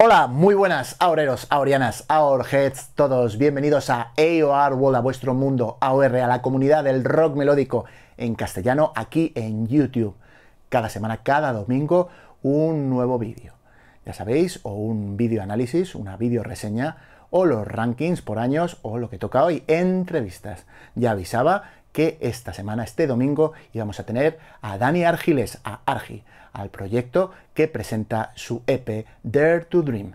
Hola, muy buenas aoreros, aorianas, aorheads, todos bienvenidos a AOR World, a vuestro mundo AOR, a la comunidad del rock melódico en castellano aquí en YouTube. Cada semana, cada domingo, un nuevo vídeo. Ya sabéis, o un vídeo análisis, una vídeo reseña, o los rankings por años, o lo que toca hoy, entrevistas. Ya avisaba que esta semana, este domingo, íbamos a tener a Dani Argiles, a Argi, al proyecto que presenta su EP Dare to Dream.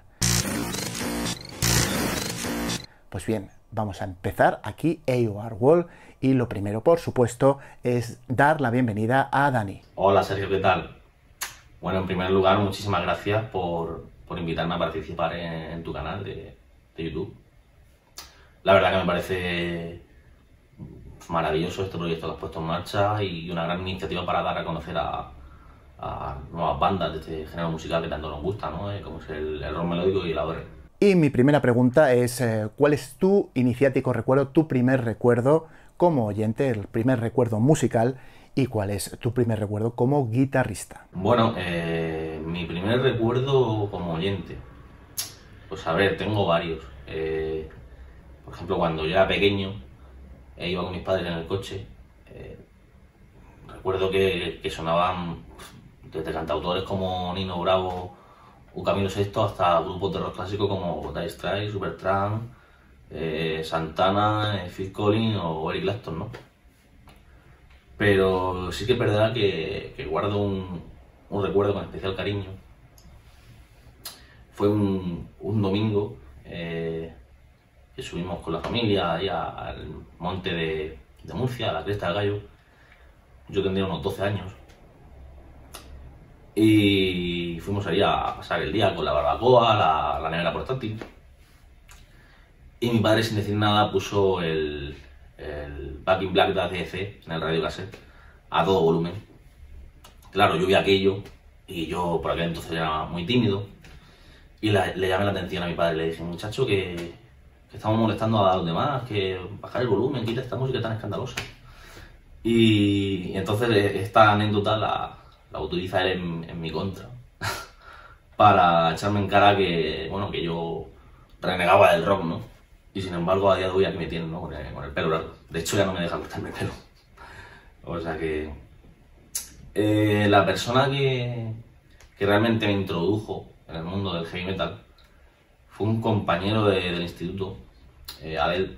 Pues bien, vamos a empezar aquí AOR World y lo primero, por supuesto, es dar la bienvenida a Dani. Hola Sergio, ¿qué tal? Bueno, en primer lugar, muchísimas gracias por invitarme a participar en tu canal de YouTube. La verdad que me parece maravilloso este proyecto que has puesto en marcha y una gran iniciativa para dar a conocer a nuevas bandas de este género musical que tanto nos gusta, ¿no? Como es el rock melódico y el AOR. Y mi primera pregunta es, ¿cuál es tu iniciático recuerdo, tu primer recuerdo como oyente, el primer recuerdo musical, y cuál es tu primer recuerdo como guitarrista? Bueno, mi primer recuerdo como oyente, pues a ver, tengo varios. Por ejemplo, cuando yo era pequeño, iba con mis padres en el coche, recuerdo que sonaban desde cantautores como Nino Bravo o Camilo VI hasta grupos de rock clásico como Dire Straits, Supertramp, Santana, Phil Collins o Eric Clapton, ¿no? Pero sí que es verdad que guardo un recuerdo con especial cariño. Fue un domingo que subimos con la familia ahí al monte de Murcia, a la Cresta del Gallo. Yo tendría unos 12 años. Y fuimos allí a pasar el día con la barbacoa, la nevera portátil. Y mi padre, sin decir nada, puso el Back in Black de ACDC en el radio cassette a todo volumen. Claro, yo vi aquello y yo por aquel entonces era muy tímido. Y le llamé la atención a mi padre, le dije, muchacho, que estamos molestando a los demás, que bajar el volumen, quita esta música tan escandalosa. Y entonces esta anécdota la utiliza él en mi contra para echarme en cara que, bueno, que yo renegaba del rock, ¿no? Y sin embargo a día de hoy aquí me tienen, ¿no? Con el pelo largo. De hecho ya no me deja cortarme el pelo. O sea que la persona que realmente me introdujo en el mundo del heavy metal fue un compañero del instituto, Adel.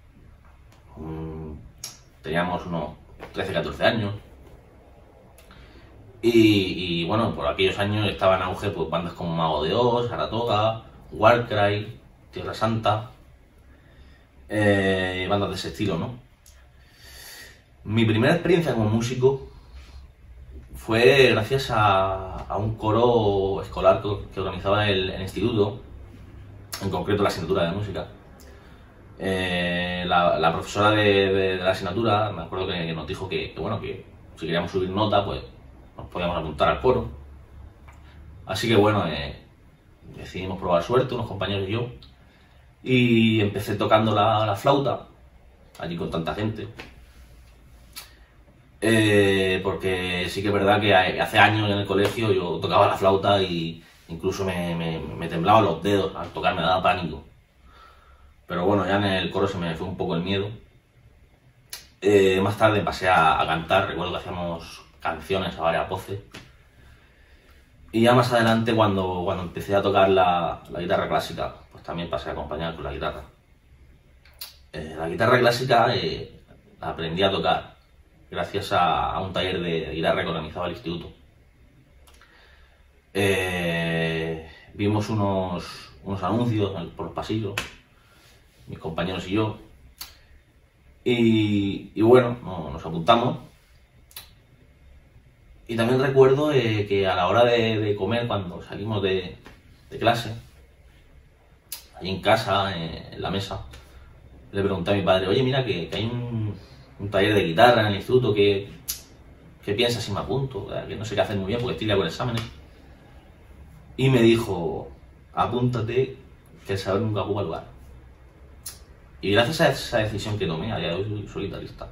Teníamos unos 13, 14 años. Y bueno, por aquellos años estaban en auge pues, bandas como Mago de Oz, Saratoga, Warcry, Tierra Santa, bandas de ese estilo, ¿no? Mi primera experiencia como músico fue gracias a un coro escolar que organizaba el instituto, en concreto la asignatura de música. La profesora de la asignatura, me acuerdo que nos dijo que bueno, que si queríamos subir nota, pues nos podíamos apuntar al coro. Así que bueno, decidimos probar suerte, unos compañeros y yo, y empecé tocando la flauta, allí con tanta gente. Porque sí que es verdad que hace años en el colegio yo tocaba la flauta y incluso me temblaban los dedos al tocar, me daba pánico. Pero bueno, ya en el coro se me fue un poco el miedo. Más tarde pasé a cantar, recuerdo que hacíamos canciones a varias voces. Y ya más adelante, cuando empecé a tocar la guitarra clásica, pues también pasé a acompañar con la guitarra. La guitarra clásica la aprendí a tocar gracias a un taller de guitarra que organizaba el instituto. Vimos unos anuncios por los pasillos, mis compañeros y yo, y bueno, nos apuntamos. Y también recuerdo que a la hora de comer, cuando salimos de clase, allí en casa, en la mesa, le pregunté a mi padre, oye, mira que hay un taller de guitarra en el instituto, ¿qué piensas si me apunto? Que no sé qué hacer muy bien porque estoy ya con exámenes. Y me dijo, apúntate, que el saber nunca ocupa lugar. Y gracias a esa decisión que tomé, a día de hoy soy guitarrista.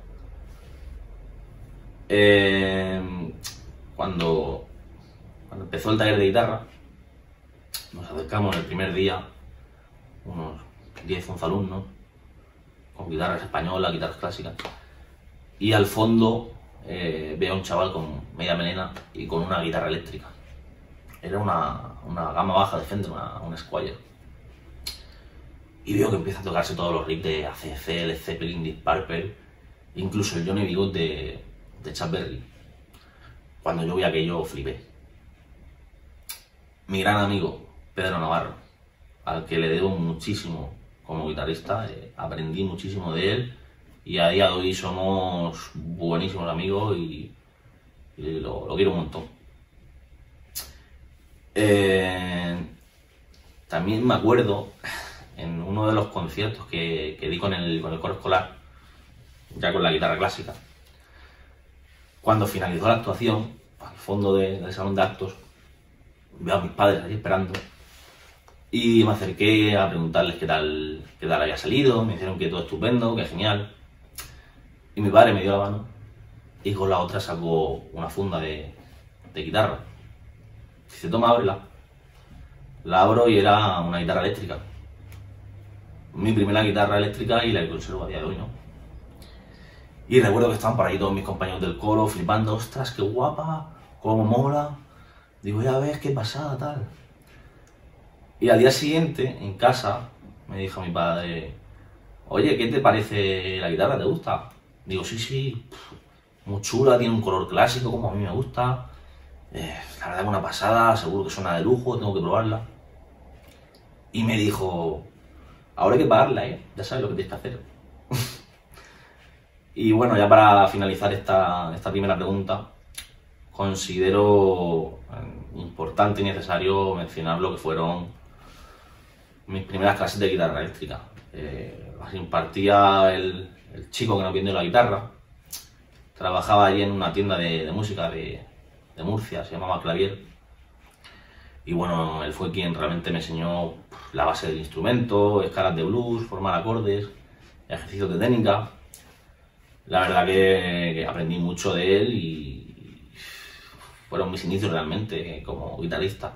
Cuando empezó el taller de guitarra, Nos acercamos el primer día, unos 10, 11 alumnos, con guitarras españolas, guitarras clásicas, y al fondo veo a un chaval con media melena y con una guitarra eléctrica. Era una gama baja de Fender, una Squier. Y veo que empieza a tocarse todos los riffs de AC/DC, Led Zeppelin, Deep Purple, incluso el Johnny B. Good de Chuck Berry. Cuando yo vi aquello, flipé. Mi gran amigo, Pedro Navarro, al que le debo muchísimo como guitarrista, aprendí muchísimo de él y a día de hoy somos buenísimos amigos y lo quiero un montón. También me acuerdo en uno de los conciertos que di con el coro escolar, ya con la guitarra clásica, cuando finalizó la actuación, al fondo del salón de actos, veo a mis padres allí esperando y me acerqué a preguntarles qué tal había salido. Me dijeron que todo estupendo, que genial, y mi padre me dio la mano y con la otra sacó una funda de guitarra. Dice: toma, ábrela. La abro y era una guitarra eléctrica, mi primera guitarra eléctrica y la que conservo a día de hoy, ¿no? Y recuerdo que estaban por ahí todos mis compañeros del coro flipando: ostras, qué guapa, cómo mola. Digo: ya ves, qué pasada, tal. Y al día siguiente, en casa, me dijo mi padre: oye, ¿qué te parece la guitarra? ¿Te gusta? Digo: sí, muy chula, tiene un color clásico como a mí me gusta. La verdad que una pasada, seguro que suena de lujo, tengo que probarla. Y me dijo: ahora hay que pagarla, ya sabes lo que tienes que hacer. Y bueno, ya para finalizar esta primera pregunta, considero importante y necesario mencionar lo que fueron mis primeras clases de guitarra eléctrica. Las impartía el chico que nos vendió la guitarra. Trabajaba allí en una tienda de música de Murcia, se llamaba Clavier. Y bueno, él fue quien realmente me enseñó la base del instrumento, escalas de blues, formar acordes, ejercicios de técnica. La verdad que aprendí mucho de él y fueron mis inicios realmente como guitarrista.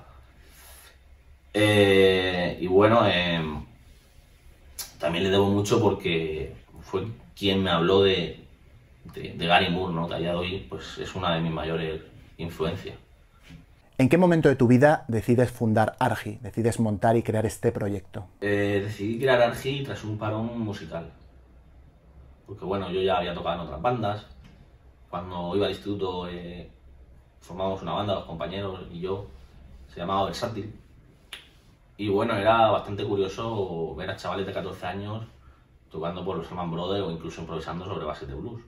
Y bueno, también le debo mucho porque fue quien me habló de Gary Moore, ¿no? Que a día de hoy pues, es una de mis mayores influencias. ¿En qué momento de tu vida decides fundar Argy, decides montar y crear este proyecto? Decidí crear Argy tras un parón musical. Porque bueno, yo ya había tocado en otras bandas. Cuando iba al instituto formamos una banda, los compañeros y yo, se llamaba Versátil. Y bueno, era bastante curioso ver a chavales de 14 años tocando por los Allman Brothers o incluso improvisando sobre bases de blues.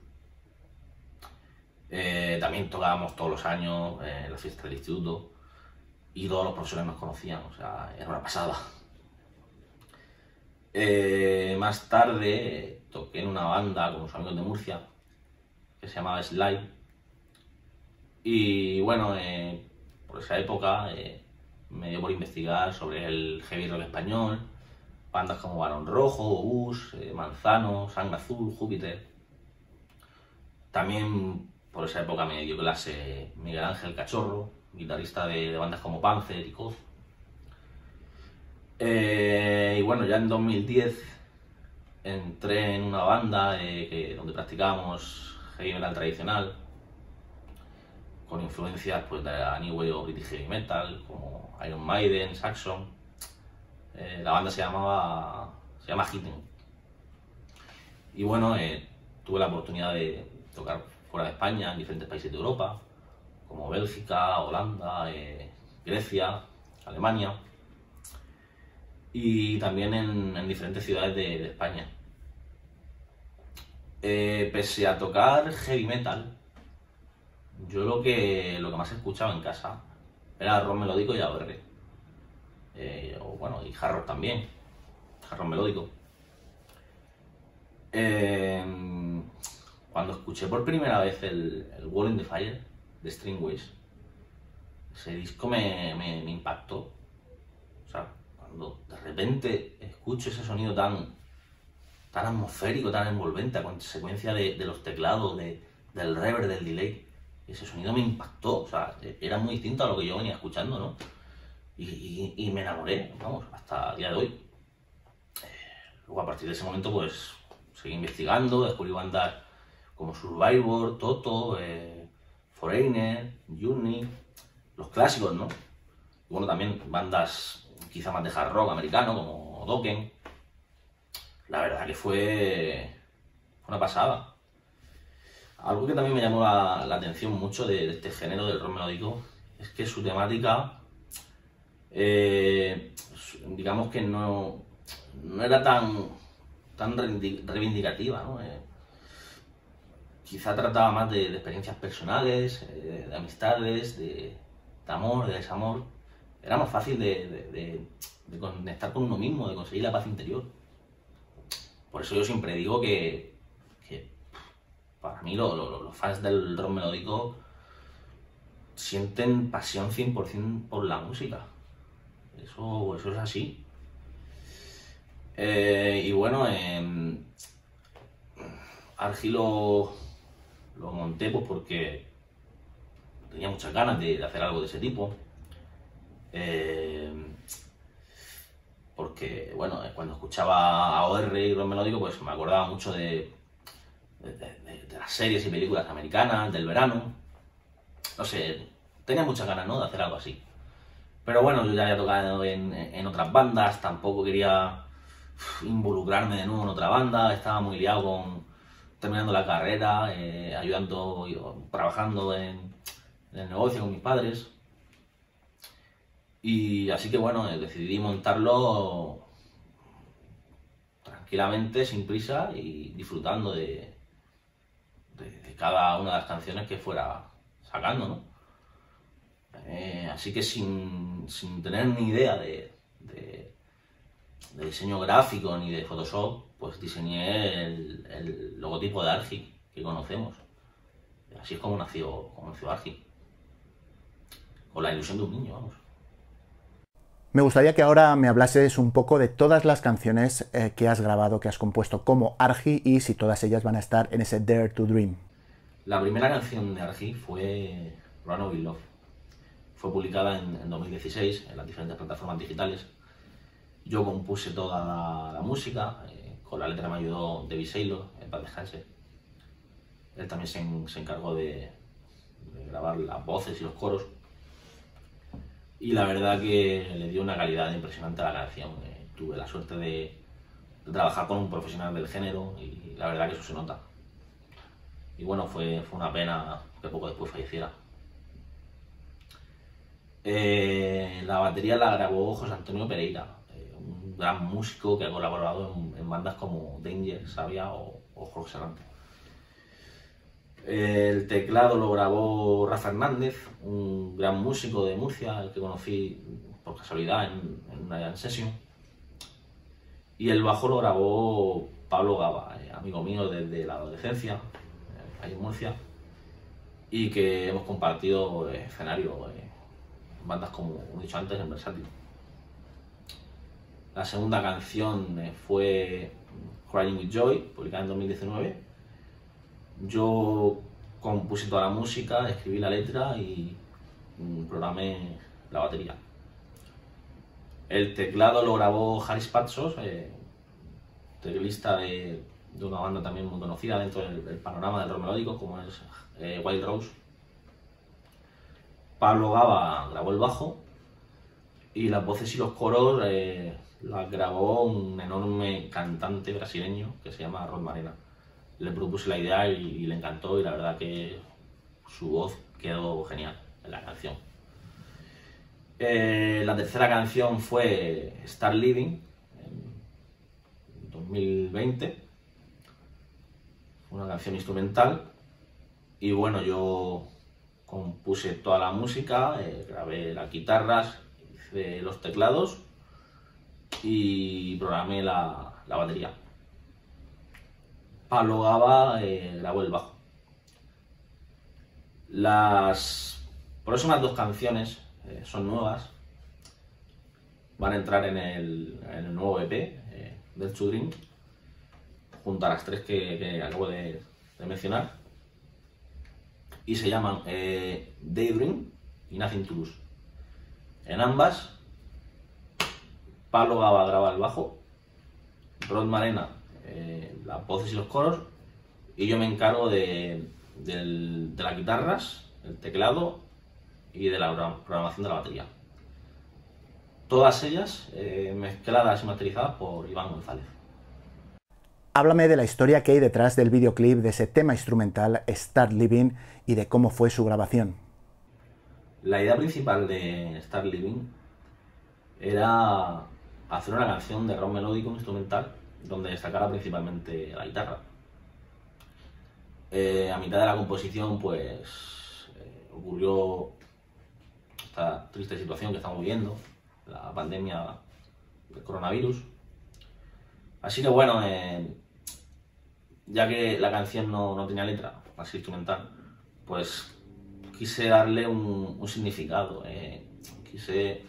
También tocábamos todos los años en las fiestas del instituto y todos los profesores nos conocían, o sea, era una pasada. Más tarde toqué en una banda con unos amigos de Murcia que se llamaba Slide y bueno, por esa época me dio por investigar sobre el heavy rock español, bandas como Barón Rojo, Obús, Manzano, Sangre Azul, Júpiter. También por esa época me dio clase Miguel Ángel Cachorro, guitarrista de bandas como Panzer y Coz. Y bueno, ya en 2010 entré en una banda donde practicábamos heavy metal tradicional con influencias pues, de la New Wave o British Heavy Metal como Iron Maiden, Saxon. La banda se llama Hidden. Y bueno, tuve la oportunidad de tocar fuera de España, en diferentes países de Europa, como Bélgica, Holanda, Grecia, Alemania, y también en diferentes ciudades de España. Pese a tocar heavy metal, yo lo que más escuchaba en casa era rock melódico y AOR. O bueno, y hard rock también, hard rock melódico. Cuando escuché por primera vez el Wall in the Fire de Stringways, ese disco me impactó. O sea, cuando de repente escucho ese sonido tan atmosférico, tan envolvente, a consecuencia de los teclados, del reverb, del delay, ese sonido me impactó. O sea, era muy distinto a lo que yo venía escuchando, ¿no? y me enamoré, vamos, hasta el día de hoy. Luego a partir de ese momento pues seguí investigando, descubrí bandas como Survivor, Toto, Foreigner, Journey, los clásicos, ¿no? Y bueno, también bandas quizá más de hard rock americano como Dokken. La verdad que fue una pasada. Algo que también me llamó la atención mucho de este género del rock melódico es que su temática, digamos que no era tan reivindicativa, ¿no? Quizá trataba más de experiencias personales, de amistades, de amor, de desamor. Era más fácil de conectar con uno mismo, de conseguir la paz interior. Por eso yo siempre digo que para mí los fans del rock melódico sienten pasión 100% por la música. Eso es así. Y bueno, Argy lo monté pues porque tenía muchas ganas de hacer algo de ese tipo. Porque, bueno, cuando escuchaba AOR y rock melódico, pues me acordaba mucho de las series y películas americanas, del verano. No sé, tenía muchas ganas, ¿no?, de hacer algo así. Pero bueno, yo ya había tocado en otras bandas, tampoco quería involucrarme de nuevo en otra banda, estaba muy liado terminando la carrera, trabajando en el negocio con mis padres. Y así que bueno, decidí montarlo tranquilamente, sin prisa y disfrutando de cada una de las canciones que fuera sacando, ¿no? Así que sin tener ni idea de diseño gráfico ni de Photoshop, pues diseñé el logotipo de Argy que conocemos. Así es como nació Argy. Con la ilusión de un niño, vamos. Me gustaría que ahora me hablases un poco de todas las canciones que has grabado, que has compuesto como Argy, y si todas ellas van a estar en ese Dare to Dream. La primera canción de Argy fue Run With Love. Fue publicada en 2016 en las diferentes plataformas digitales. Yo compuse toda la música, con la letra me ayudó David Saylor, en paz descanse. Él también se encargó de grabar las voces y los coros. Y la verdad que le dio una calidad impresionante a la canción. Tuve la suerte de trabajar con un profesional del género y la verdad que eso se nota. Y bueno, fue una pena que poco después falleciera. La batería la grabó José Antonio Pereira, un gran músico que ha colaborado en bandas como Danger, Sabia o Jorge Serrano. El teclado lo grabó Rafa Hernández, un gran músico de Murcia, el que conocí por casualidad en una jam session. Y el bajo lo grabó Pablo Gaba, amigo mío desde la adolescencia, ahí en Murcia, y que hemos compartido escenario en bandas como he dicho antes, en Versátil. La segunda canción fue Crying With Joy, publicada en 2019. Yo compuse toda la música, escribí la letra y programé la batería. El teclado lo grabó Haris Patsos, teclista de una banda también muy conocida dentro del panorama del rock melódico, como es Wild Rose. Pablo Gaba grabó el bajo y las voces y los coros las grabó un enorme cantante brasileño que se llama Rod Marena. Le propuse la idea y le encantó, y la verdad que su voz quedó genial en la canción. La tercera canción fue Start Living en 2020, una canción instrumental, y bueno, yo compuse toda la música, grabé las guitarras, hice los teclados y programé la batería. Pablo Gaba grabó el bajo. Las próximas dos canciones son nuevas, van a entrar en el nuevo EP del To Dream, junto a las tres que acabo de mencionar, y se llaman Daydream y Nothing to Lose. En ambas Pablo Gaba graba el bajo, Rod Marena las voces y los coros, y yo me encargo de las guitarras, el teclado y de la programación de la batería. Todas ellas mezcladas y masterizadas por Iván González. Háblame de la historia que hay detrás del videoclip de ese tema instrumental Start Living y de cómo fue su grabación. La idea principal de Start Living era hacer una canción de rock melódico instrumental donde destacara principalmente la guitarra. A mitad de la composición pues ocurrió esta triste situación que estamos viviendo, la pandemia del coronavirus. Así que bueno, ya que la canción no tenía letra, así instrumental, pues quise darle un significado, quise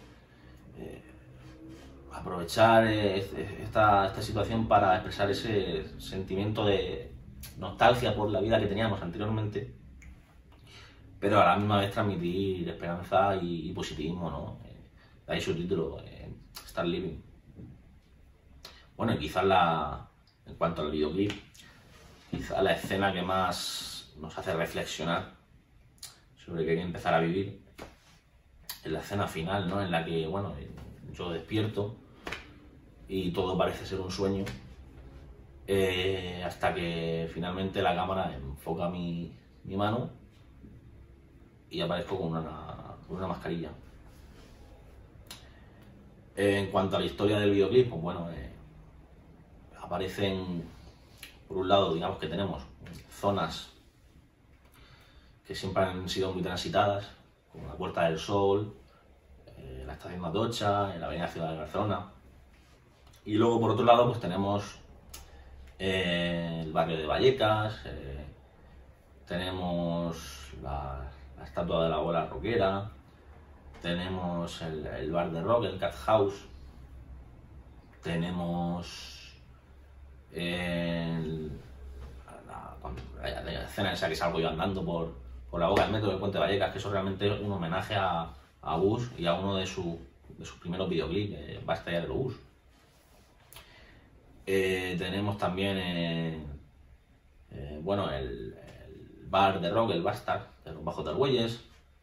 aprovechar esta situación para expresar ese sentimiento de nostalgia por la vida que teníamos anteriormente, pero a la misma vez transmitir esperanza y positivismo, ¿no? De ahí su título, Start Living. Bueno, y quizás en cuanto al videoclip, quizás la escena que más nos hace reflexionar sobre qué hay que empezar a vivir es la escena final, ¿no? En la que, bueno, yo despierto y todo parece ser un sueño, hasta que finalmente la cámara enfoca mi mano y aparezco con una mascarilla. En cuanto a la historia del videoclip, pues bueno, aparecen, por un lado, digamos que tenemos zonas que siempre han sido muy transitadas, como la Puerta del Sol, la Estación de Atocha, en la Avenida Ciudad de Barcelona. Y luego, por otro lado, pues tenemos el barrio de Vallecas, tenemos la estatua de la abuela rockera, tenemos el bar de rock, el Cat House, tenemos la escena esa que salgo yo andando por la boca del metro del Puente de Vallecas, que eso realmente es un homenaje a Bush y a uno de sus primeros videoclips, Basta ya de lo Bush. Tenemos también bueno, el bar de rock, el Bastard, de los Bajos de Argüelles.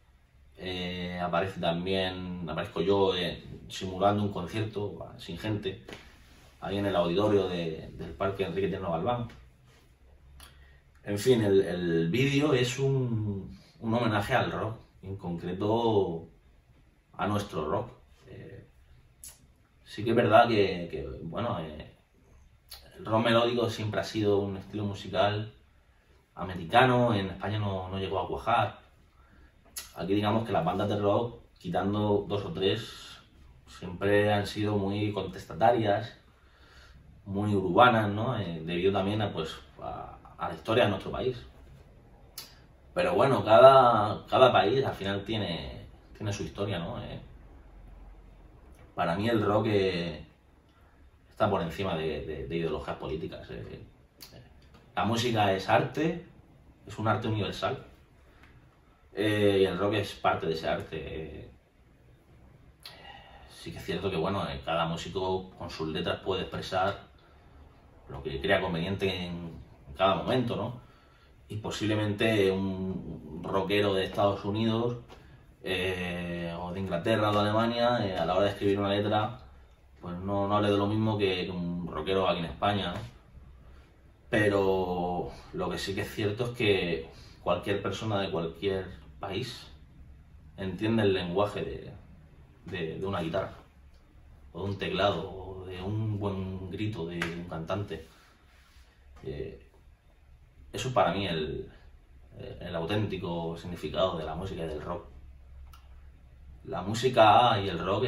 Aparezco yo simulando un concierto sin gente, ahí en el auditorio del Parque Enrique Tierno Galván. En fin, el vídeo es un homenaje al rock, en concreto a nuestro rock. Sí que es verdad que bueno, el rock melódico siempre ha sido un estilo musical americano, en España no llegó a cuajar. Aquí digamos que las bandas de rock, quitando dos o tres, siempre han sido muy contestatarias, muy urbanas, ¿no? Debido también a la historia de nuestro país. Pero bueno, cada país al final tiene su historia, ¿no? Para mí el rock está por encima de ideologías políticas. La música es arte, es un arte universal, y el rock es parte de ese arte. Sí que es cierto que bueno, cada músico con sus letras puede expresar lo que crea conveniente en cada momento, ¿no? Y posiblemente un rockero de Estados Unidos o de Inglaterra o de Alemania, a la hora de escribir una letra, pues no hable de lo mismo que un rockero aquí en España, ¿no? Pero lo que sí que es cierto es que cualquier persona de cualquier país entiende el lenguaje de una guitarra, o de un teclado, o de un buen grito de un cantante. Eso es para mí el auténtico significado de la música y del rock. La música y el rock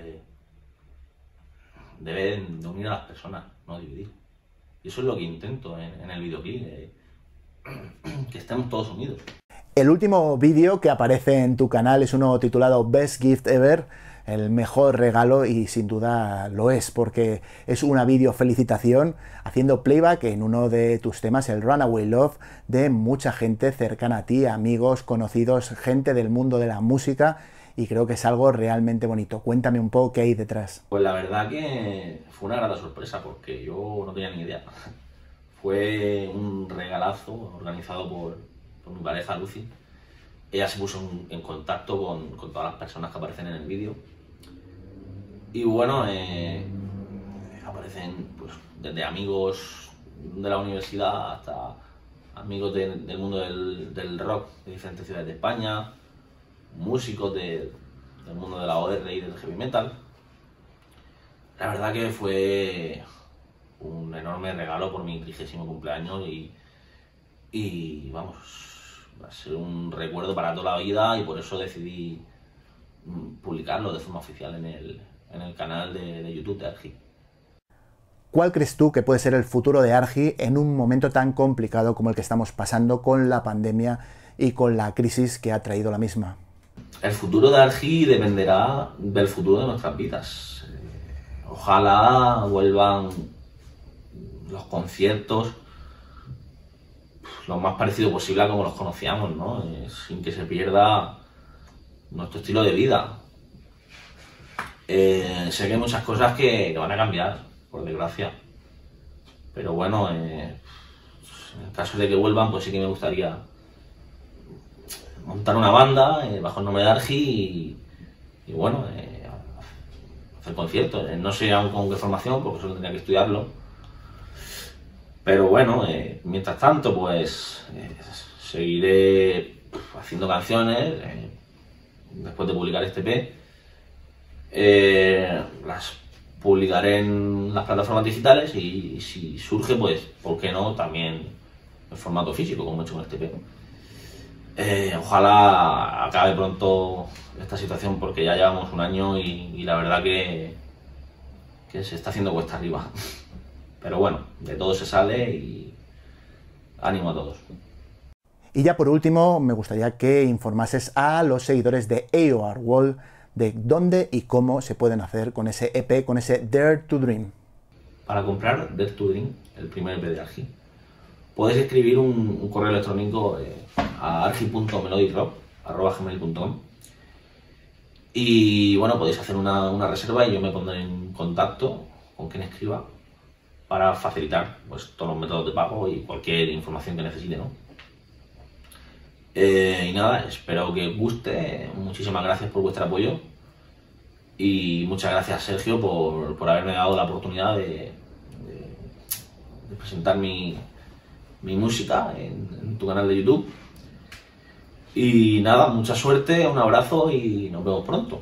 deben de unir a las personas, no dividir. Y eso es lo que intento en el videoclip, que estemos todos unidos. El último vídeo que aparece en tu canal es uno titulado Best Gift Ever, el mejor regalo, y sin duda lo es, porque es una vídeo felicitación haciendo playback en uno de tus temas, el Runaway Love, de mucha gente cercana a ti, amigos, conocidos, gente del mundo de la música, y creo que es algo realmente bonito. Cuéntame un poco qué hay detrás. Pues la verdad que fue una grata sorpresa porque yo no tenía ni idea. Fue un regalazo organizado por mi pareja Lucy. Ella se puso en contacto con todas las personas que aparecen en el vídeo. Y bueno, aparecen pues, desde amigos de la universidad hasta amigos del mundo del rock de diferentes ciudades de España, músicos del mundo de la OR y del heavy metal. La verdad que fue un enorme regalo por mi 30º cumpleaños y vamos, va a ser un recuerdo para toda la vida y por eso decidí publicarlo de forma oficial en el canal de YouTube de Argi. ¿Cuál crees tú que puede ser el futuro de Argi en un momento tan complicado como el que estamos pasando con la pandemia y con la crisis que ha traído la misma? El futuro de Argi dependerá del futuro de nuestras vidas. Ojalá vuelvan los conciertos lo más parecido posible a como los conocíamos, ¿no? Sin que se pierda nuestro estilo de vida. Sé que hay muchas cosas que van a cambiar, por desgracia. Pero bueno, en el caso de que vuelvan, pues sí que me gustaría montar una banda bajo el nombre de Argi y bueno, hacer conciertos. No sé aún con qué formación, porque solo tendría que estudiarlo. Pero bueno, mientras tanto, pues seguiré haciendo canciones después de publicar este EP. Las publicaré en las plataformas digitales y si surge, pues, ¿por qué no? También en formato físico, como he hecho con este EP. Ojalá acabe pronto esta situación porque ya llevamos un año y la verdad que se está haciendo cuesta arriba. Pero bueno, de todo se sale y ánimo a todos. Y ya por último, me gustaría que informases a los seguidores de AOR World de dónde y cómo se pueden hacer con ese EP, con ese Dare to Dream. Para comprar Dare to Dream, el primer EP de Argi, podéis escribir un correo electrónico a argi.melodicrock@gmail.com y bueno, podéis hacer una reserva y yo me pondré en contacto con quien escriba para facilitar pues, todos los métodos de pago y cualquier información que necesite, ¿no? Y nada, espero que os guste. Muchísimas gracias por vuestro apoyo y muchas gracias, Sergio, por haberme dado la oportunidad de presentar mi música en tu canal de YouTube. Y nada, mucha suerte, un abrazo y nos vemos pronto.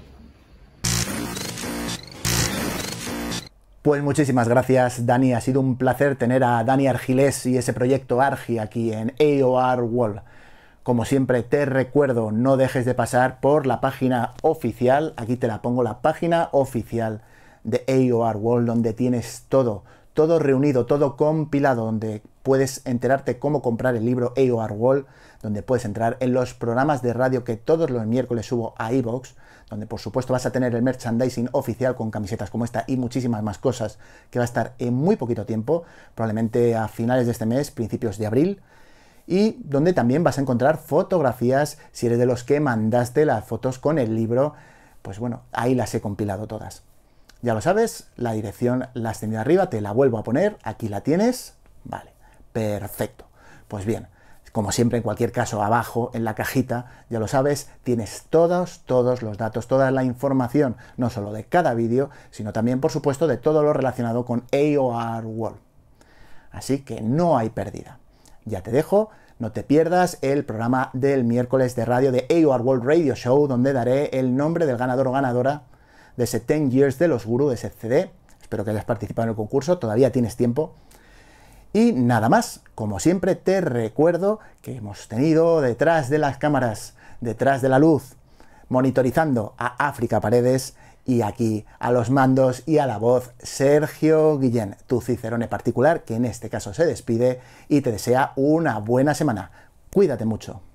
Pues muchísimas gracias, Dani. Ha sido un placer tener a Dani Argilés y ese proyecto Argi aquí en AOR World. Como siempre te recuerdo, no dejes de pasar por la página oficial, aquí te la pongo, la página oficial de AOR World, donde tienes todo reunido, todo compilado, donde puedes enterarte cómo comprar el libro AOR World, donde puedes entrar en los programas de radio que todos los miércoles subo a iVoox, donde por supuesto vas a tener el merchandising oficial con camisetas como esta y muchísimas más cosas que va a estar en muy poquito tiempo, probablemente a finales de este mes, principios de abril. Y donde también vas a encontrar fotografías, si eres de los que mandaste las fotos con el libro, pues bueno, ahí las he compilado todas. Ya lo sabes, la dirección la has tenido arriba, te la vuelvo a poner, aquí la tienes, vale, perfecto. Pues bien, como siempre en cualquier caso abajo en la cajita, ya lo sabes, tienes todos los datos, toda la información, no solo de cada vídeo, sino también por supuesto de todo lo relacionado con AOR World. Así que no hay pérdida. Ya te dejo, no te pierdas el programa del miércoles de radio de AOR World Radio Show, donde daré el nombre del ganador o ganadora de ese 10 Years de los Gurú, de ese CD. Espero que hayas participado en el concurso, todavía tienes tiempo. Y nada más, como siempre te recuerdo que hemos tenido detrás de las cámaras, detrás de la luz, monitorizando a África Paredes, y aquí a los mandos y a la voz, Sergio Guillén, tu cicerone particular, que en este caso se despide y te desea una buena semana. Cuídate mucho.